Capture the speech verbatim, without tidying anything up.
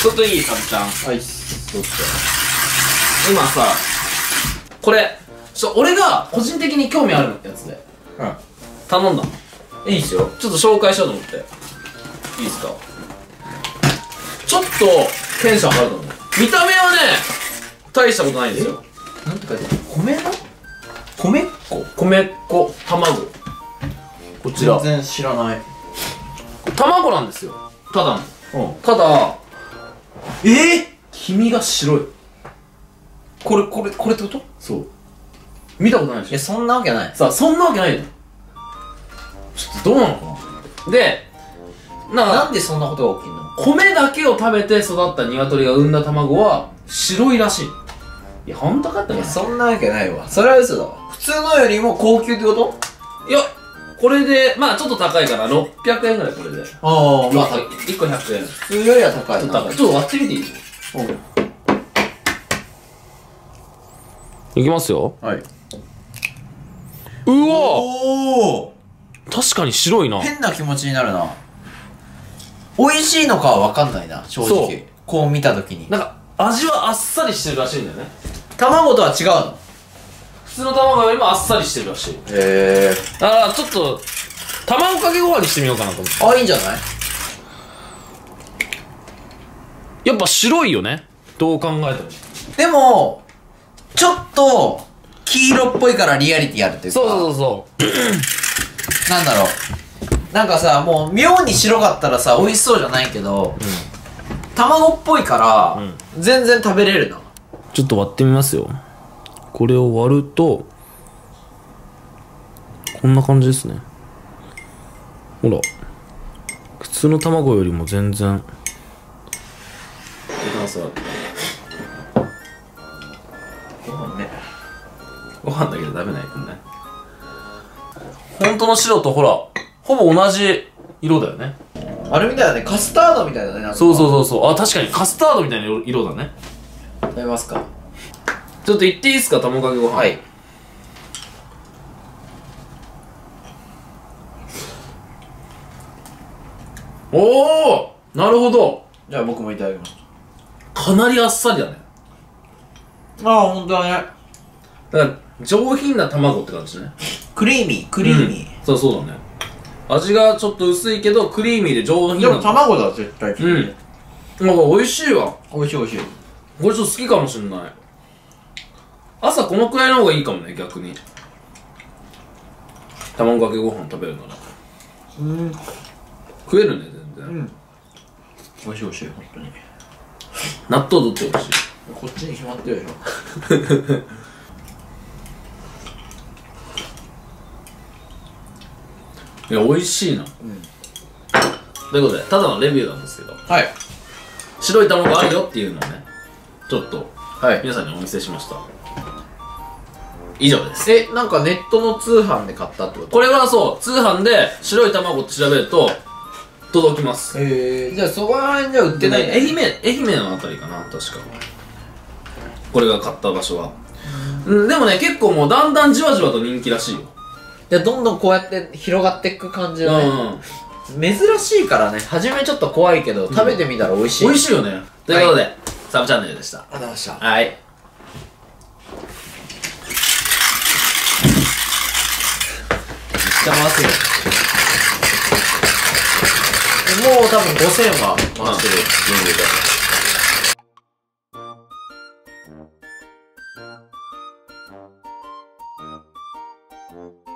ちょっといいサブちゃん。 はい、そうっす今さ、これ、ちょ、俺が個人的に興味あるやつで、 うん。 頼んだの。 いいっすよ。 ちょっと紹介しようと思って。いいですか？ちょっと、テンション上がると思う。見た目はね、大したことないんですよ。 なんて書いてある？米の米っこ？ 米粉、卵。こちら。 全然知らない。 卵なんですよ。ただの。 うん。 ただ、 えー、 黄身が白い。 これ、これ、これってこと？ そう。見たことないでしょ？ いや、そんなわけない。 さあ、そんなわけないよ。ちょっとどうなのかな。で、なんか、 なんでそんなことが起きんの？ 米だけを食べて育った鶏が産んだ卵は白いらしい。いや、ほんとかっていや、 ない。 そんなわけないわ。それは嘘だわ。普通のよりも高級ってこと？ いや、これで、まあちょっと高いかな。ろっぴゃくえんぐらい、これで。 ああ、まあ、 いっこひゃくえん。 普通よりは高いな。 ちょっと高い。ちょっと割ってみていい？いきますよ。 はい。 うわおお、 確かに白いな。 変な気持ちになるな。美味しいのかは分かんないな、正そう直。こう見たときに。 なんか、味はあっさりしてるらしいんだよね。 卵とは違うの？ 普通の卵よりもあっさりしてるらしい。 へえ。 だからちょっと卵かけご飯にしてみようかなと思って。 あ、いいんじゃない？ やっぱ白いよね、どう考えても。 でも、ちょっと、黄色っぽいからリアリティあるっていうか。 そうそうそうなんだろう。なんかさ、もう妙に白かったらさ、美味しそうじゃないけど、卵っぽいから、全然食べれるな。 ちょっと割ってみますよ。これを割るとこんな感じですね。ほら、普通の卵よりも全然。いきますわ。 ご飯ね。 ご飯だけで食べないとね。本当の白とほら、ほぼ同じ色だよね。 あれみたいだね、カスタードみたいだね、なんか。 そうそうそうそう。あ、確かにカスタードみたいな色色だね。 食べますか？ ちょっと言っていいですか、卵かけご飯。 はい。 おお、なるほど。 じゃあ僕もいただきます。 かなりあっさりだね。 ああ、ほんとだね。 だから上品な卵って感じね。 クリーミー、クリーミー。 うん、そうそうだね。味がちょっと薄いけどクリーミーで上品でな。 も卵だ、絶対。 うん。なんか美味しいわ。 美味しい美味しい。 これちょっと好きかもしんない。朝このくらいの方がいいかもね、逆に。卵かけご飯食べるなら。 うん。 食えるね、全然。 うん。美味しい美味しい、ほんとに。 納豆どっち美味しい？ こっちに決まってるでしょ。 いや、美味しいな。うん。ということで、ただのレビューなんですけど、 はい。 白い卵あるよっていうのをね、ちょっと、 はい。 皆さんにお見せしました。以上です。 え、なんかネットの通販で買ったってこと？ これはそう、通販で白い卵って調べると、届きます。 えー、じゃあそこら辺じゃ売ってないね。 愛媛、愛媛のあたりかな、確か。これが買った場所は。うん、でもね、結構もうだんだんじわじわと人気らしいよ。 で、どんどんこうやって広がっていく感じだね。 うん。 珍しいからね、初めちょっと怖いけど、食べてみたら美味しい。 美味しいよね。ということで、サブチャンネルでした。 ありがとうございました。 はい。 めっちゃ回せる。もう多分ごせんは回してる、余裕で。 Thank you.